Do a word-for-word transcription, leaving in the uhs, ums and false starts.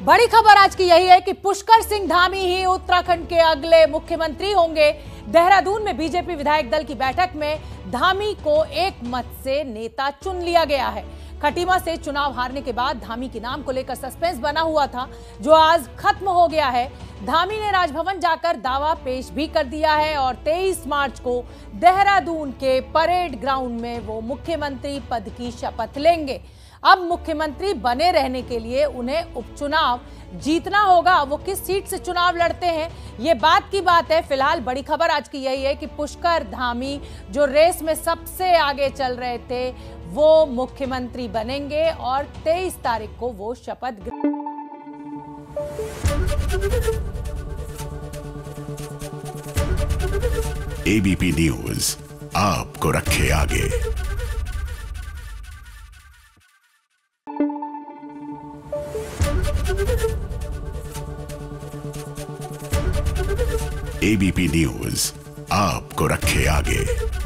बड़ी खबर आज की यही है कि पुष्कर सिंह धामी ही उत्तराखंड के अगले मुख्यमंत्री होंगे। देहरादून में बीजेपी विधायक दल की बैठक में धामी को एक मत से नेता चुन लिया गया है। खटीमा से चुनाव हारने के बाद धामी के नाम को लेकर सस्पेंस बना हुआ था, जो आज खत्म हो गया है। धामी ने राजभवन जाकर दावा पेश भी कर दिया है और तेईस मार्च को देहरादून के परेड ग्राउंड में वो मुख्यमंत्री पद की शपथ लेंगे। अब मुख्यमंत्री बने रहने के लिए उन्हें उपचुनाव जीतना होगा। वो किस सीट से चुनाव लड़ते हैं, ये बात की बात है। फिलहाल बड़ी खबर आज की यही है कि पुष्कर धामी जो रेस में सबसे आगे चल रहे थे, वो मुख्यमंत्री बनेंगे और तेईस तारीख को वो शपथ। एबीपी न्यूज आपको रखे आगे। एबीपी न्यूज आपको रखे आगे।